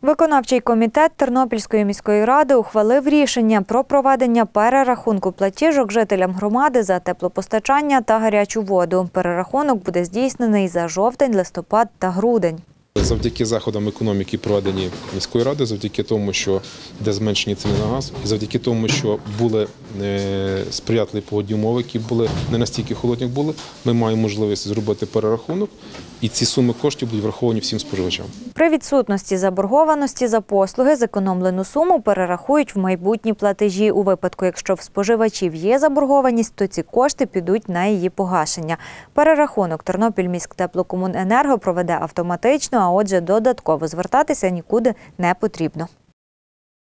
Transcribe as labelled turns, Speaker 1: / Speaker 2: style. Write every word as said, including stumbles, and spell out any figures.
Speaker 1: Виконавчий комітет Тернопільської міської ради ухвалив рішення про проведення перерахунку платіжок жителям громади за теплопостачання та гарячу воду. Перерахунок буде здійснений за жовтень, листопад та грудень.
Speaker 2: Завдяки заходам економіки, проведені міською радою, завдяки тому, що йде зменшення ціни на газ, і завдяки тому, що були сприятливі погодні умови, які були не настільки холодні, як були, ми маємо можливість зробити перерахунок, і ці суми коштів будуть враховані всім споживачам.
Speaker 1: При відсутності заборгованості за послуги зекономлену суму перерахують в майбутні платежі. У випадку, якщо в споживачів є заборгованість, то ці кошти підуть на її погашення. Перерахунок Тернопільміськтеплокомуненерго проведе автоматично, а отже, додатково звертатися нікуди не потрібно.